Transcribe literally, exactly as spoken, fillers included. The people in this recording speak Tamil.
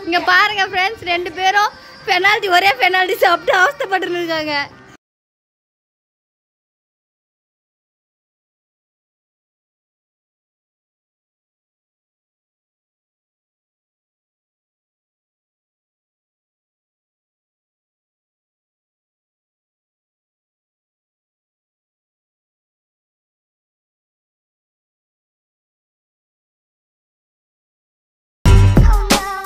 இங்க பாருங்க ஃப்ரெண்ட்ஸ் ரெண்டு பேரும் பெனால்டி ஒரே பெனால்டி சாப்பிட்டு அவஸ்தைப்பட்டு இருக்காங்க